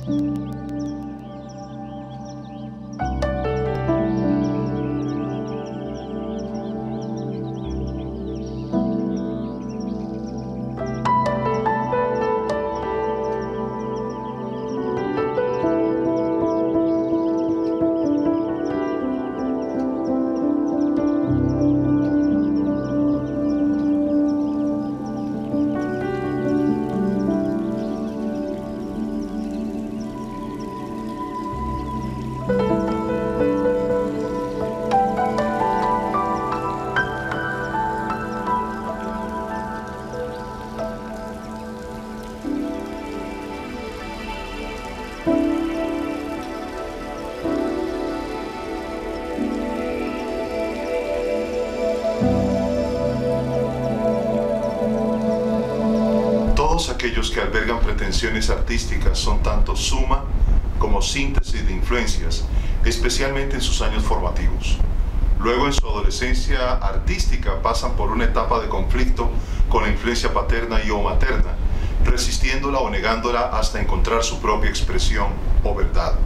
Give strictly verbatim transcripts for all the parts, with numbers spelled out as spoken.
Todos aquellos que albergan pretensiones artísticas son tanto suma como síntesis de influencias, especialmente en sus años formativos. Luego, en su adolescencia artística, pasan por una etapa de conflicto con la influencia paterna y o materna, resistiéndola o negándola hasta encontrar su propia expresión o verdad.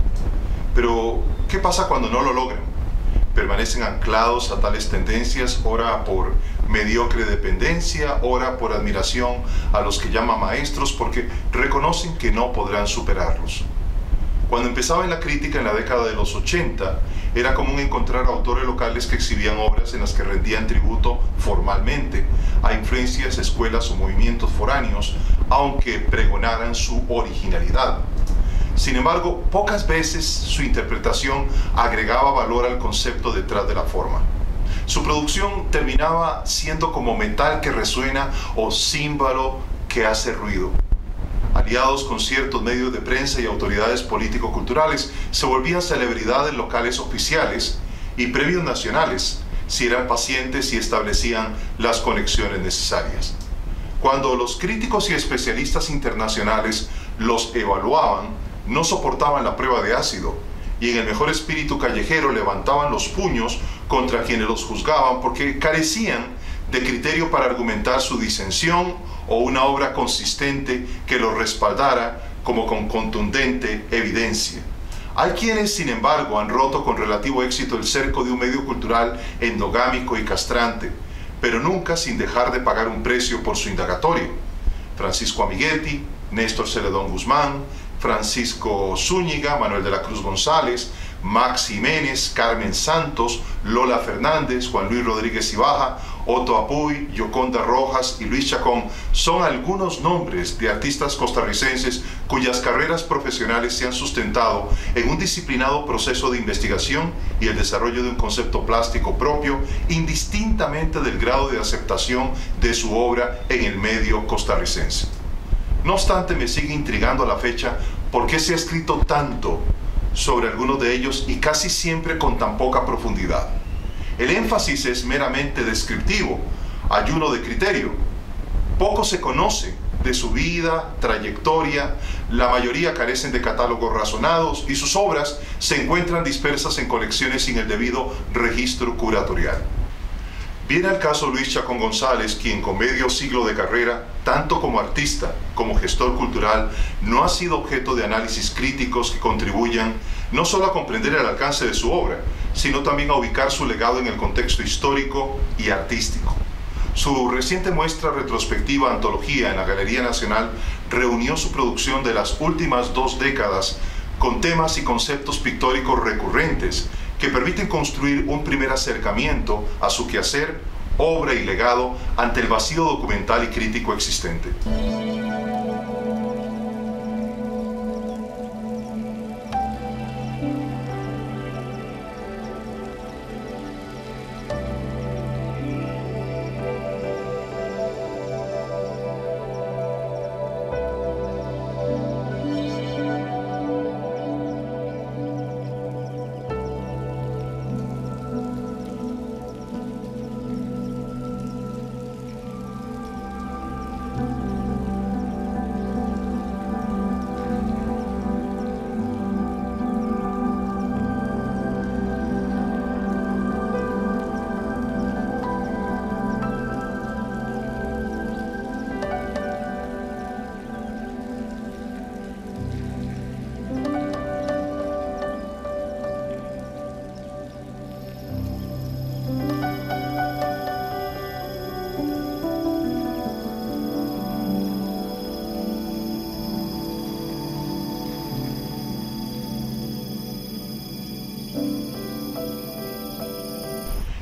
Pero, ¿qué pasa cuando no lo logran? Permanecen anclados a tales tendencias, ora por mediocre dependencia, ora por admiración a los que llaman maestros, porque reconocen que no podrán superarlos. Cuando empezaba en la crítica en la década de los ochenta, era común encontrar autores locales que exhibían obras en las que rendían tributo formalmente a influencias, escuelas o movimientos foráneos, aunque pregonaran su originalidad. Sin embargo, pocas veces su interpretación agregaba valor al concepto detrás de la forma. Su producción terminaba siendo como metal que resuena o címbalo que hace ruido. Aliados con ciertos medios de prensa y autoridades político-culturales, se volvían celebridades locales oficiales y premios nacionales si eran pacientes y establecían las conexiones necesarias. Cuando los críticos y especialistas internacionales los evaluaban, no soportaban la prueba de ácido y en el mejor espíritu callejero levantaban los puños contra quienes los juzgaban porque carecían de criterio para argumentar su disensión o una obra consistente que los respaldara como con contundente evidencia. Hay quienes, sin embargo, han roto con relativo éxito el cerco de un medio cultural endogámico y castrante, pero nunca sin dejar de pagar un precio por su indagatorio. Francisco Amiguetti, Néstor Celedón Guzmán, Francisco Zúñiga, Manuel de la Cruz González, Max Jiménez, Carmen Santos, Lola Fernández, Juan Luis Rodríguez Ibaja, Otto Apuy, Yoconda Rojas y Luis Chacón son algunos nombres de artistas costarricenses cuyas carreras profesionales se han sustentado en un disciplinado proceso de investigación y el desarrollo de un concepto plástico propio, indistintamente del grado de aceptación de su obra en el medio costarricense. No obstante, me sigue intrigando a la fecha por qué se ha escrito tanto sobre algunos de ellos y casi siempre con tan poca profundidad. El énfasis es meramente descriptivo, ayuno de criterio. Poco se conoce de su vida, trayectoria, la mayoría carecen de catálogos razonados y sus obras se encuentran dispersas en colecciones sin el debido registro curatorial. Viene al caso Luis Chacón González, quien con medio siglo de carrera, tanto como artista como gestor cultural, no ha sido objeto de análisis críticos que contribuyan no solo a comprender el alcance de su obra, sino también a ubicar su legado en el contexto histórico y artístico. Su reciente muestra retrospectiva Antología en la Galería Nacional reunió su producción de las últimas dos décadas con temas y conceptos pictóricos recurrentes que permiten construir un primer acercamiento a su quehacer, obra y legado ante el vacío documental y crítico existente.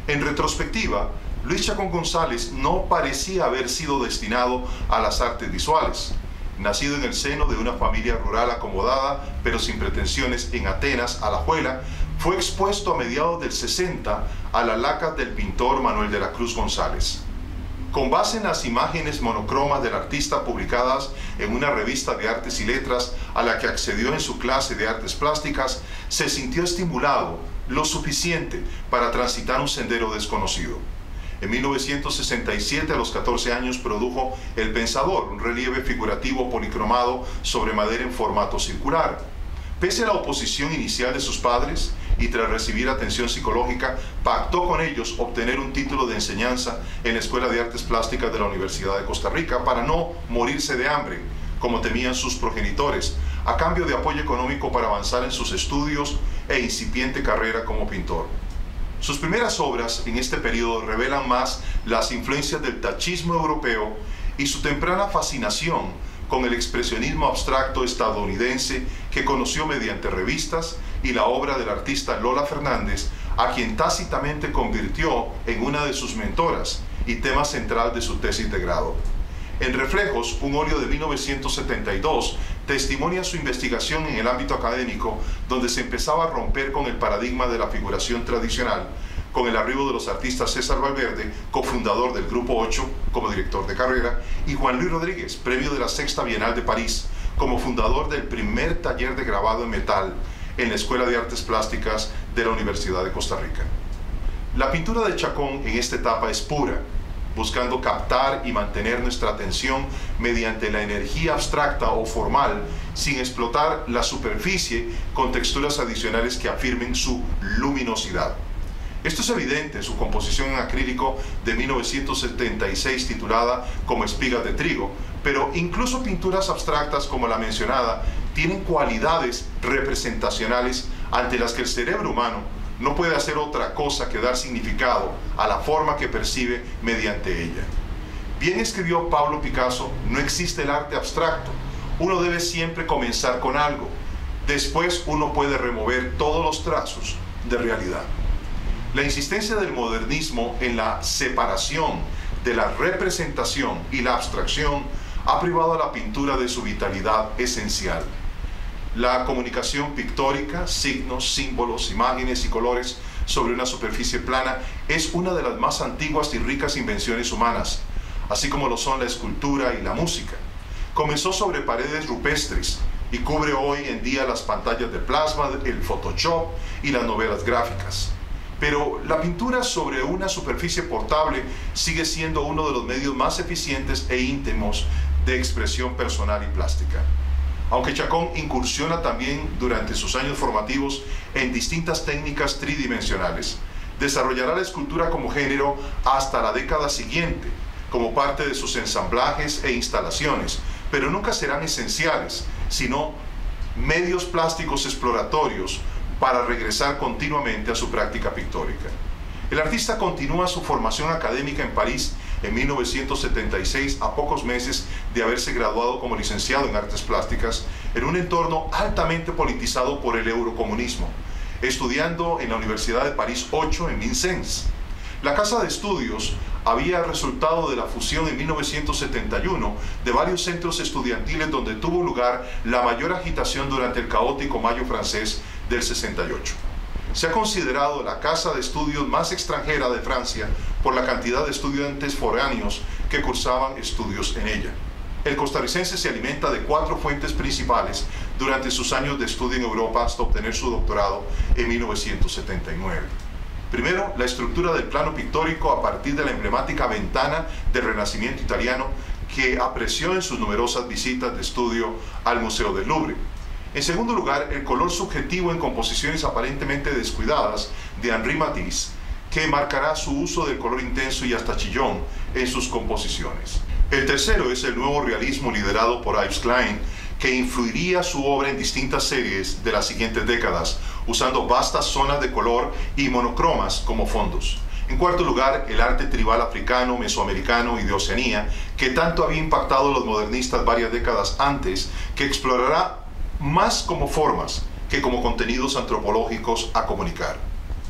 En retrospectiva, Luis Chacón González no parecía haber sido destinado a las artes visuales. Nacido en el seno de una familia rural acomodada, pero sin pretensiones, en Atenas, Alajuela, fue expuesto a mediados del sesenta a la lacas del pintor Manuel de la Cruz González. Con base en las imágenes monocromas del artista publicadas en una revista de artes y letras a la que accedió en su clase de artes plásticas, se sintió estimulado lo suficiente para transitar un sendero desconocido. En mil novecientos sesenta y siete, a los catorce años, produjo El Pensador, un relieve figurativo policromado sobre madera en formato circular. Pese a la oposición inicial de sus padres y tras recibir atención psicológica, pactó con ellos obtener un título de enseñanza en la Escuela de Artes Plásticas de la Universidad de Costa Rica para no morirse de hambre, como temían sus progenitores, a cambio de apoyo económico para avanzar en sus estudios e incipiente carrera como pintor. Sus primeras obras en este periodo revelan más las influencias del tachismo europeo y su temprana fascinación con el expresionismo abstracto estadounidense que conoció mediante revistas y la obra del artista Lola Fernández, a quien tácitamente convirtió en una de sus mentoras y tema central de su tesis de grado. En Reflejos, un óleo de mil novecientos setenta y dos, testimonia su investigación en el ámbito académico, donde se empezaba a romper con el paradigma de la figuración tradicional, con el arribo de los artistas César Valverde, cofundador del Grupo ocho como director de carrera, y Juan Luis Rodríguez, premio de la Sexta Bienal de París, como fundador del primer taller de grabado en metal en la Escuela de Artes Plásticas de la Universidad de Costa Rica. La pintura de Chacón en esta etapa es pura, buscando captar y mantener nuestra atención mediante la energía abstracta o formal, sin explotar la superficie con texturas adicionales que afirmen su luminosidad. Esto es evidente en su composición en acrílico de mil novecientos setenta y seis titulada Como espigas de trigo, pero incluso pinturas abstractas como la mencionada tienen cualidades representacionales ante las que el cerebro humano no puede hacer otra cosa que dar significado a la forma que percibe mediante ella. Bien escribió Pablo Picasso, no existe el arte abstracto, uno debe siempre comenzar con algo, después uno puede remover todos los trazos de realidad. La insistencia del modernismo en la separación de la representación y la abstracción ha privado a la pintura de su vitalidad esencial. La comunicación pictórica, signos, símbolos, imágenes y colores sobre una superficie plana es una de las más antiguas y ricas invenciones humanas, así como lo son la escultura y la música. Comenzó sobre paredes rupestres y cubre hoy en día las pantallas de plasma, el Photoshop y las novelas gráficas. Pero la pintura sobre una superficie portable sigue siendo uno de los medios más eficientes e íntimos de expresión personal y plástica. Aunque Chacón incursiona también durante sus años formativos en distintas técnicas tridimensionales, desarrollará la escultura como género hasta la década siguiente, como parte de sus ensamblajes e instalaciones, pero nunca serán esenciales, sino medios plásticos exploratorios para regresar continuamente a su práctica pictórica. El artista continúa su formación académica en París en mil novecientos setenta y seis, a pocos meses de haberse graduado como licenciado en Artes Plásticas, en un entorno altamente politizado por el eurocomunismo, estudiando en la Universidad de París ocho en Vincennes. La casa de estudios había resultado de la fusión en mil novecientos setenta y uno de varios centros estudiantiles donde tuvo lugar la mayor agitación durante el caótico Mayo francés del sesenta y ocho. Se ha considerado la casa de estudios más extranjera de Francia por la cantidad de estudiantes foráneos que cursaban estudios en ella. El costarricense se alimenta de cuatro fuentes principales durante sus años de estudio en Europa hasta obtener su doctorado en mil novecientos setenta y nueve. Primero, la estructura del plano pictórico a partir de la emblemática ventana del Renacimiento italiano que apreció en sus numerosas visitas de estudio al Museo del Louvre. En segundo lugar, el color subjetivo en composiciones aparentemente descuidadas de Henri Matisse, que marcará su uso del color intenso y hasta chillón en sus composiciones. El tercero es el nuevo realismo liderado por Yves Klein, que influiría su obra en distintas series de las siguientes décadas, usando vastas zonas de color y monocromas como fondos. En cuarto lugar, el arte tribal africano, mesoamericano y de Oceanía, que tanto había impactado a los modernistas varias décadas antes, que explorará más como formas que como contenidos antropológicos a comunicar.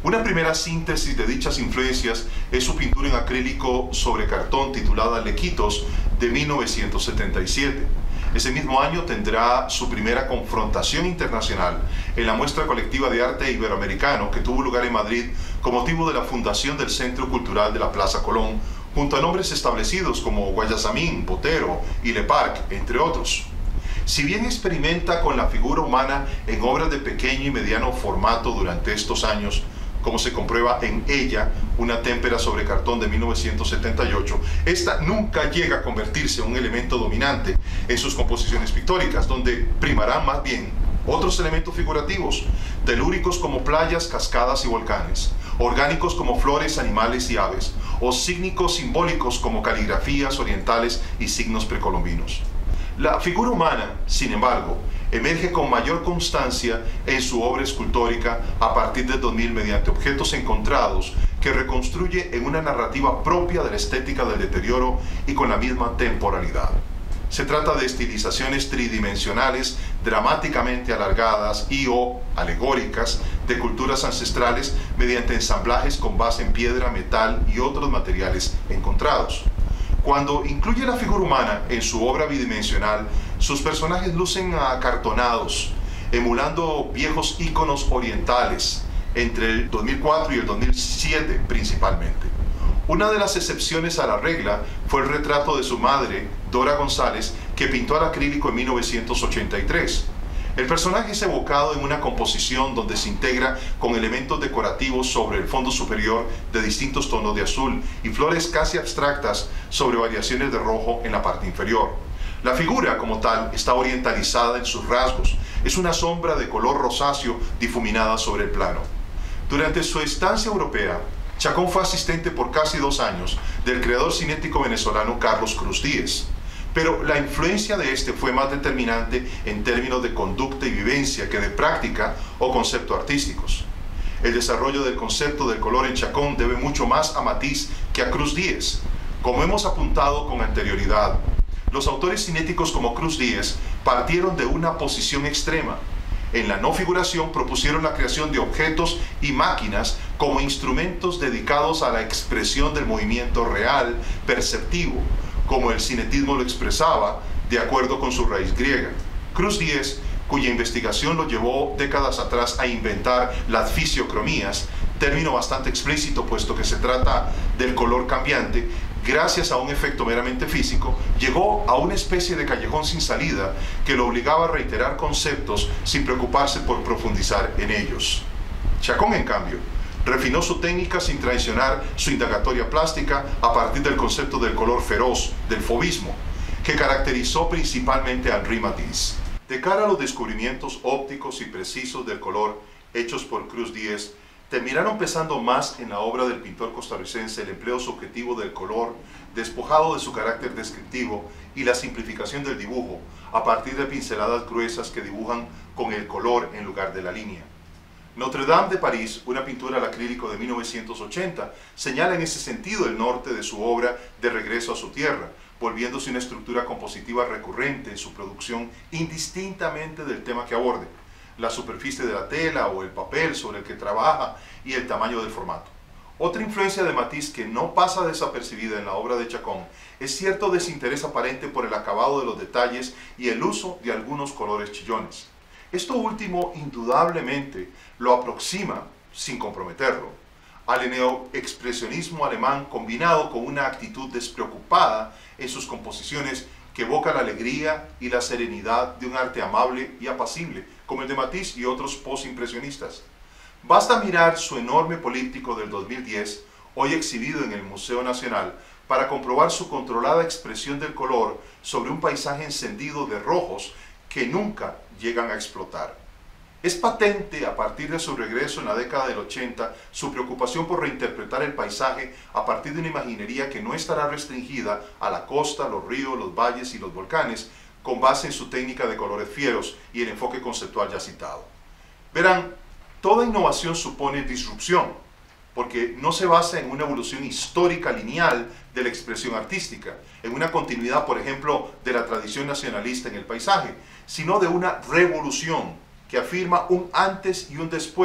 Una primera síntesis de dichas influencias es su pintura en acrílico sobre cartón titulada Lequitos de mil novecientos setenta y siete. Ese mismo año tendrá su primera confrontación internacional en la muestra colectiva de arte iberoamericano que tuvo lugar en Madrid con motivo de la fundación del Centro Cultural de la Plaza Colón, junto a nombres establecidos como Guayasamín, Botero y Le Parc, entre otros. Si bien experimenta con la figura humana en obras de pequeño y mediano formato durante estos años, como se comprueba en ella, una témpera sobre cartón de mil novecientos setenta y ocho, esta nunca llega a convertirse en un elemento dominante en sus composiciones pictóricas, donde primarán más bien otros elementos figurativos, telúricos como playas, cascadas y volcanes, orgánicos como flores, animales y aves, o sígnicos simbólicos como caligrafías orientales y signos precolombinos. La figura humana, sin embargo, emerge con mayor constancia en su obra escultórica a partir del dos mil mediante objetos encontrados que reconstruye en una narrativa propia de la estética del deterioro y con la misma temporalidad. Se trata de estilizaciones tridimensionales dramáticamente alargadas y o alegóricas de culturas ancestrales mediante ensamblajes con base en piedra, metal y otros materiales encontrados. Cuando incluye la figura humana en su obra bidimensional, sus personajes lucen acartonados, emulando viejos íconos orientales, entre el dos mil cuatro y el dos mil siete principalmente. Una de las excepciones a la regla fue el retrato de su madre, Dora González, que pintó al acrílico en mil novecientos ochenta y tres. El personaje es evocado en una composición donde se integra con elementos decorativos sobre el fondo superior de distintos tonos de azul y flores casi abstractas sobre variaciones de rojo en la parte inferior. La figura, como tal, está orientalizada en sus rasgos. Es una sombra de color rosáceo difuminada sobre el plano. Durante su estancia europea, Chacón fue asistente por casi dos años del creador cinético venezolano Carlos Cruz Díez. Pero la influencia de este fue más determinante en términos de conducta y vivencia que de práctica o conceptos artísticos. El desarrollo del concepto del color en Chacón debe mucho más a Matisse que a Cruz Díez. Como hemos apuntado con anterioridad, los autores cinéticos como Cruz Díez partieron de una posición extrema. En la no figuración propusieron la creación de objetos y máquinas como instrumentos dedicados a la expresión del movimiento real, perceptivo, como el cinetismo lo expresaba, de acuerdo con su raíz griega. Cruz Díez, cuya investigación lo llevó décadas atrás a inventar las fisiocromías, término bastante explícito puesto que se trata del color cambiante, gracias a un efecto meramente físico, llegó a una especie de callejón sin salida que lo obligaba a reiterar conceptos sin preocuparse por profundizar en ellos. Chacón, en cambio, refinó su técnica sin traicionar su indagatoria plástica a partir del concepto del color feroz, del fauvismo, que caracterizó principalmente a Henri Matisse. De cara a los descubrimientos ópticos y precisos del color hechos por Cruz Díez, terminaron pesando más en la obra del pintor costarricense el empleo subjetivo del color, despojado de su carácter descriptivo, y la simplificación del dibujo, a partir de pinceladas gruesas que dibujan con el color en lugar de la línea. Notre Dame de París, una pintura al acrílico de mil novecientos ochenta, señala en ese sentido el norte de su obra de regreso a su tierra, volviéndose una estructura compositiva recurrente en su producción indistintamente del tema que aborde, la superficie de la tela o el papel sobre el que trabaja y el tamaño del formato. Otra influencia de Matisse que no pasa desapercibida en la obra de Chacón es cierto desinterés aparente por el acabado de los detalles y el uso de algunos colores chillones. Esto último indudablemente lo aproxima, sin comprometerlo, al neoexpresionismo alemán combinado con una actitud despreocupada en sus composiciones que evoca la alegría y la serenidad de un arte amable y apacible, como el de Matisse y otros postimpresionistas. Basta mirar su enorme políptico del dos mil diez, hoy exhibido en el Museo Nacional, para comprobar su controlada expresión del color sobre un paisaje encendido de rojos que nunca llegan a explotar. Es patente, a partir de su regreso en la década del ochenta, su preocupación por reinterpretar el paisaje a partir de una imaginería que no estará restringida a la costa, los ríos, los valles y los volcanes, con base en su técnica de colores fieros y el enfoque conceptual ya citado. Verán, toda innovación supone disrupción, porque no se basa en una evolución histórica lineal de la expresión artística, en una continuidad, por ejemplo, de la tradición nacionalista en el paisaje, sino de una revolución que afirma un antes y un después,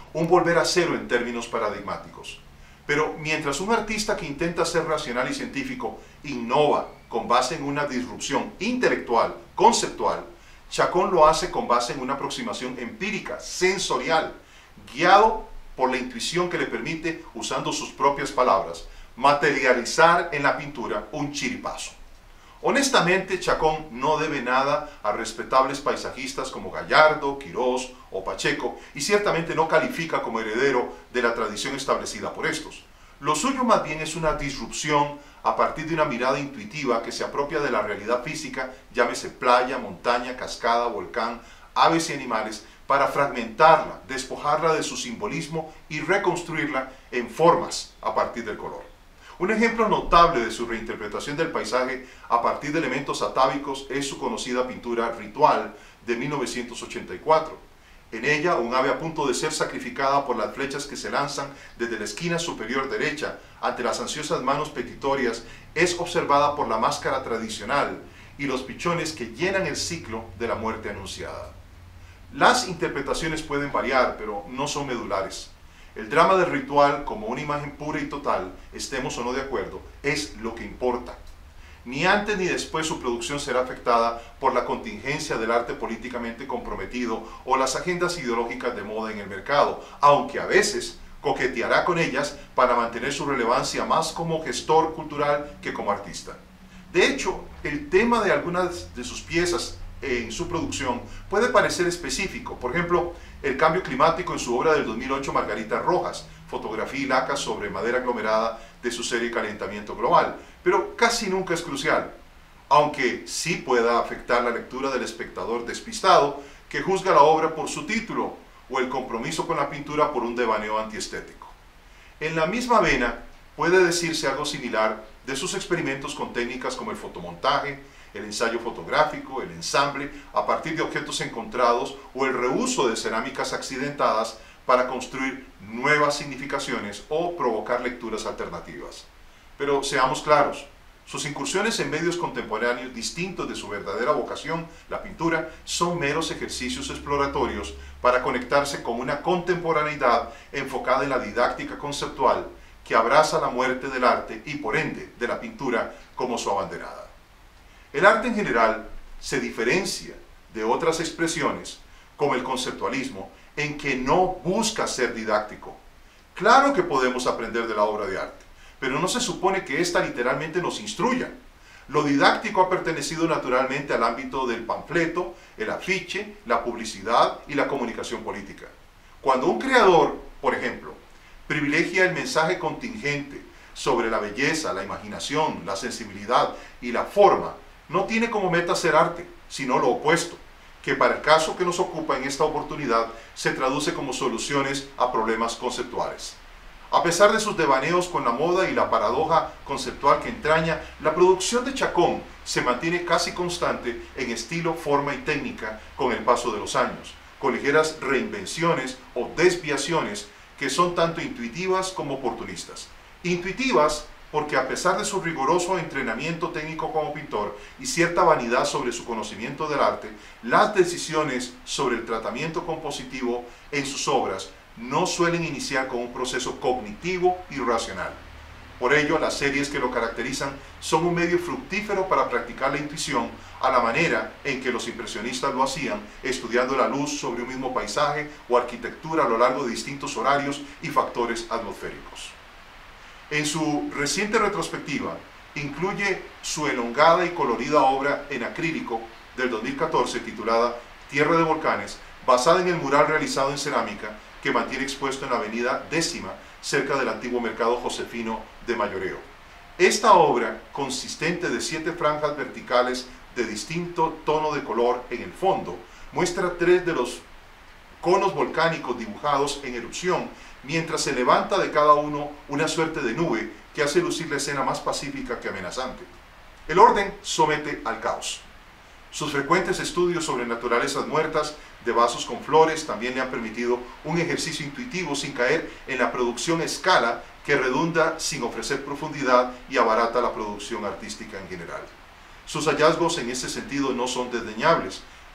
un volver a cero en términos paradigmáticos. Pero mientras un artista que intenta ser racional y científico innova con base en una disrupción intelectual, conceptual, Chacón lo hace con base en una aproximación empírica, sensorial, guiado por la intuición que le permite, usando sus propias palabras, materializar en la pintura un chiripazo. Honestamente, Chacón no debe nada a respetables paisajistas como Gallardo, Quirós o Pacheco, y ciertamente no califica como heredero de la tradición establecida por estos. Lo suyo más bien es una disrupción a partir de una mirada intuitiva que se apropia de la realidad física, llámese playa, montaña, cascada, volcán, aves y animales, para fragmentarla, despojarla de su simbolismo y reconstruirla en formas a partir del color. Un ejemplo notable de su reinterpretación del paisaje a partir de elementos atávicos es su conocida pintura Ritual de mil novecientos ochenta y cuatro. En ella, un ave a punto de ser sacrificada por las flechas que se lanzan desde la esquina superior derecha ante las ansiosas manos petitorias es observada por la máscara tradicional y los pichones que llenan el ciclo de la muerte anunciada. Las interpretaciones pueden variar, pero no son medulares. El drama del Ritual, como una imagen pura y total, estemos o no de acuerdo, es lo que importa. Ni antes ni después su producción será afectada por la contingencia del arte políticamente comprometido o las agendas ideológicas de moda en el mercado, aunque a veces coqueteará con ellas para mantener su relevancia más como gestor cultural que como artista. De hecho, el tema de algunas de sus piezas en su producción puede parecer específico. Por ejemplo, el cambio climático en su obra del dos mil ocho Margarita Rojas, fotografía y laca sobre madera aglomerada de su serie Calentamiento Global, pero casi nunca es crucial, aunque sí pueda afectar la lectura del espectador despistado que juzga la obra por su título o el compromiso con la pintura por un devaneo antiestético. En la misma vena puede decirse algo similar de sus experimentos con técnicas como el fotomontaje, el ensayo fotográfico, el ensamble a partir de objetos encontrados o el reuso de cerámicas accidentadas para construir nuevas significaciones o provocar lecturas alternativas. Pero seamos claros, sus incursiones en medios contemporáneos distintos de su verdadera vocación, la pintura, son meros ejercicios exploratorios para conectarse con una contemporaneidad enfocada en la didáctica conceptual que abraza la muerte del arte y por ende de la pintura como su abanderada. El arte en general se diferencia de otras expresiones, como el conceptualismo, en que no busca ser didáctico. Claro que podemos aprender de la obra de arte, pero no se supone que ésta literalmente nos instruya. Lo didáctico ha pertenecido naturalmente al ámbito del panfleto, el afiche, la publicidad y la comunicación política. Cuando un creador, por ejemplo, privilegia el mensaje contingente sobre la belleza, la imaginación, la sensibilidad y la forma, no tiene como meta hacer arte, sino lo opuesto, que para el caso que nos ocupa en esta oportunidad se traduce como soluciones a problemas conceptuales. A pesar de sus devaneos con la moda y la paradoja conceptual que entraña, la producción de Chacón se mantiene casi constante en estilo, forma y técnica con el paso de los años, con ligeras reinvenciones o desviaciones que son tanto intuitivas como oportunistas. Intuitivas porque a pesar de su riguroso entrenamiento técnico como pintor y cierta vanidad sobre su conocimiento del arte, las decisiones sobre el tratamiento compositivo en sus obras no suelen iniciar con un proceso cognitivo y racional. Por ello, las series que lo caracterizan son un medio fructífero para practicar la intuición a la manera en que los impresionistas lo hacían, estudiando la luz sobre un mismo paisaje o arquitectura a lo largo de distintos horarios y factores atmosféricos. En su reciente retrospectiva, incluye su elongada y colorida obra en acrílico del dos mil catorce titulada Tierra de Volcanes, basada en el mural realizado en cerámica que mantiene expuesto en la avenida Décima, cerca del antiguo mercado josefino de Mayoreo. Esta obra, consistente de siete franjas verticales de distinto tono de color en el fondo, muestra tres de los conos volcánicos dibujados en erupción, mientras se levanta de cada uno una suerte de nube que hace lucir la escena más pacífica que amenazante. El orden somete al caos. Sus frecuentes estudios sobre naturalezas muertas de vasos con flores también le han permitido un ejercicio intuitivo sin caer en la producción a escala que redunda sin ofrecer profundidad y abarata la producción artística en general. Sus hallazgos en este sentido no son desdeñables,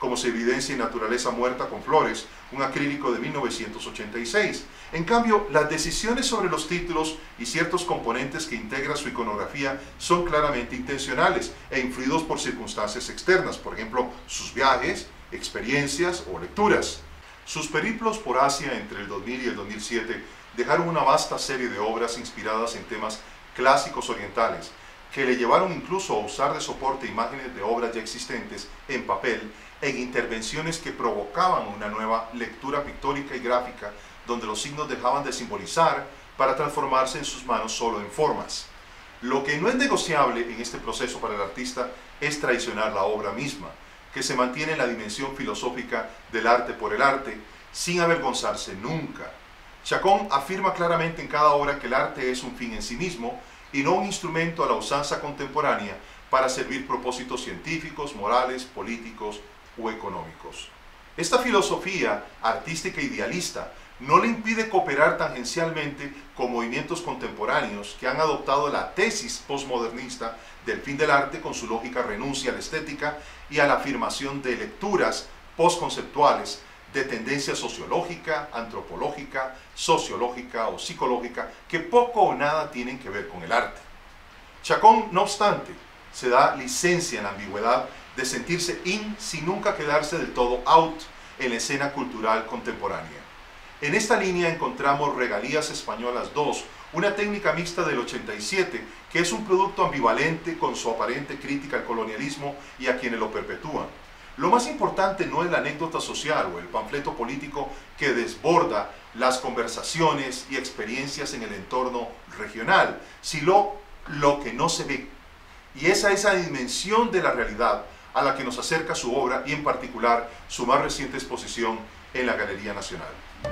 como se evidencia en Naturaleza Muerta con Flores, un acrílico de mil novecientos ochenta y seis. En cambio, las decisiones sobre los títulos y ciertos componentes que integran su iconografía son claramente intencionales e influidos por circunstancias externas, por ejemplo, sus viajes, experiencias o lecturas. Sus periplos por Asia entre el dos mil y el dos mil siete dejaron una vasta serie de obras inspiradas en temas clásicos orientales, que le llevaron incluso a usar de soporte imágenes de obras ya existentes en papel en intervenciones que provocaban una nueva lectura pictórica y gráfica, donde los signos dejaban de simbolizar para transformarse en sus manos solo en formas. Lo que no es negociable en este proceso para el artista es traicionar la obra misma, que se mantiene en la dimensión filosófica del arte por el arte, sin avergonzarse nunca. Chacón afirma claramente en cada obra que el arte es un fin en sí mismo y no un instrumento a la usanza contemporánea para servir propósitos científicos, morales, políticos o económicos. Esta filosofía artística idealista no le impide cooperar tangencialmente con movimientos contemporáneos que han adoptado la tesis postmodernista del fin del arte con su lógica renuncia a la estética y a la afirmación de lecturas postconceptuales de tendencia sociológica, antropológica, sociológica o psicológica que poco o nada tienen que ver con el arte. Chacón, no obstante, se da licencia en la ambigüedad de sentirse in sin nunca quedarse del todo out en la escena cultural contemporánea. En esta línea encontramos Regalías Españolas dos, una técnica mixta del ochenta y siete, que es un producto ambivalente con su aparente crítica al colonialismo y a quienes lo perpetúan. Lo más importante no es la anécdota social o el panfleto político que desborda las conversaciones y experiencias en el entorno regional, sino lo que no se ve. Y esa esa dimensión de la realidad a la que nos acerca su obra y en particular su más reciente exposición en la Galería Nacional.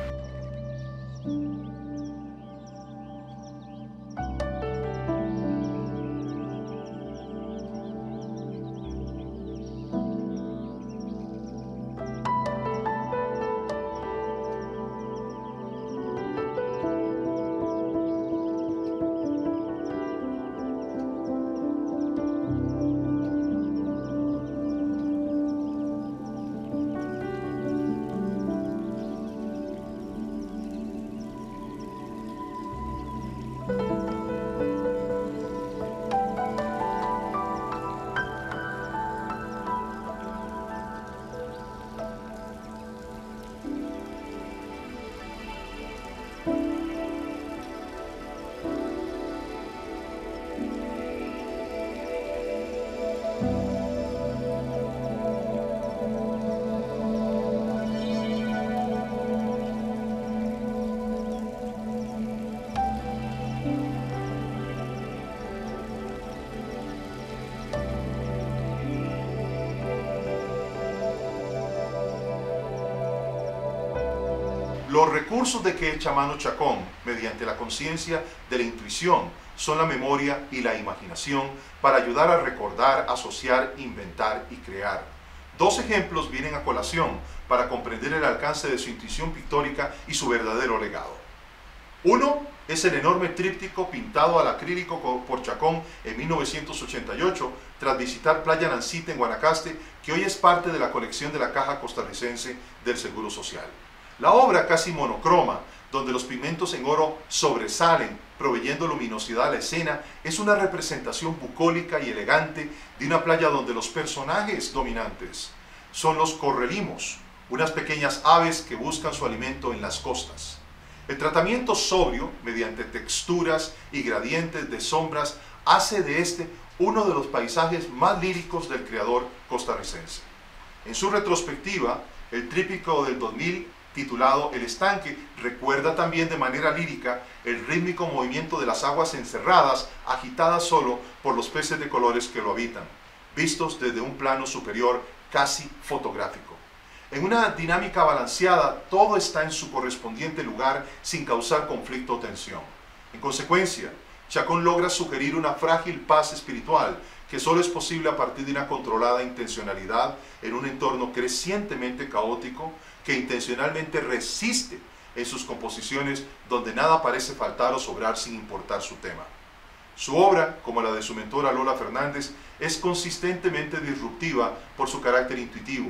Los recursos de que echa mano Chacón, mediante la conciencia de la intuición, son la memoria y la imaginación para ayudar a recordar, asociar, inventar y crear. Dos ejemplos vienen a colación para comprender el alcance de su intuición pictórica y su verdadero legado. Uno es el enorme tríptico pintado al acrílico por Chacón en mil novecientos ochenta y ocho tras visitar Playa Nancita en Guanacaste, que hoy es parte de la colección de la Caja Costarricense del Seguro Social. La obra, casi monocroma, donde los pigmentos en oro sobresalen, proveyendo luminosidad a la escena, es una representación bucólica y elegante de una playa donde los personajes dominantes son los correlimos, unas pequeñas aves que buscan su alimento en las costas. El tratamiento sobrio, mediante texturas y gradientes de sombras, hace de este uno de los paisajes más líricos del creador costarricense. En su retrospectiva, el tríptico del dos mil, titulado El Estanque, recuerda también de manera lírica el rítmico movimiento de las aguas encerradas, agitadas solo por los peces de colores que lo habitan, vistos desde un plano superior casi fotográfico. En una dinámica balanceada, todo está en su correspondiente lugar sin causar conflicto o tensión. En consecuencia, Chacón logra sugerir una frágil paz espiritual que solo es posible a partir de una controlada intencionalidad en un entorno crecientemente caótico que intencionalmente resiste en sus composiciones donde nada parece faltar o sobrar sin importar su tema. Su obra, como la de su mentora Lola Fernández, es consistentemente disruptiva por su carácter intuitivo,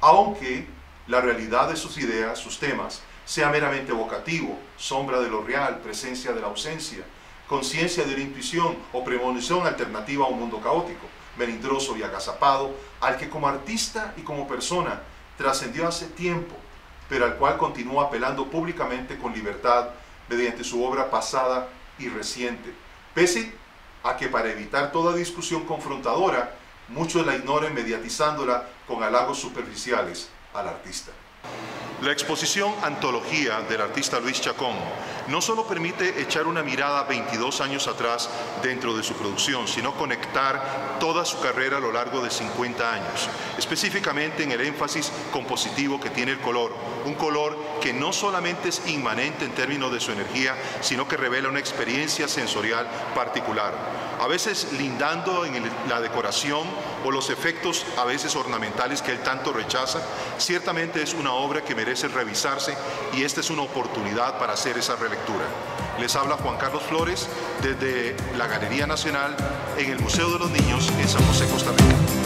aunque la realidad de sus ideas, sus temas, sea meramente evocativo, sombra de lo real, presencia de la ausencia, conciencia de la intuición o premonición alternativa a un mundo caótico, melindroso y agazapado, al que como artista y como persona trascendió hace tiempo, pero al cual continúa apelando públicamente con libertad mediante su obra pasada y reciente, pese a que para evitar toda discusión confrontadora, muchos la ignoren mediatizándola con halagos superficiales al artista. La exposición Antología del artista Luis Chacón no solo permite echar una mirada veintidós años atrás dentro de su producción, sino conectar toda su carrera a lo largo de cincuenta años, específicamente en el énfasis compositivo que tiene el color, un color que no solamente es inmanente en términos de su energía, sino que revela una experiencia sensorial particular, a veces lindando en el, la decoración o los efectos a veces ornamentales que él tanto rechaza. Ciertamente es una obra que merece revisarse y esta es una oportunidad para hacer esa relectura. Les habla Juan Carlos Flores desde la Galería Nacional en el Museo de los Niños en San José, Costa Rica.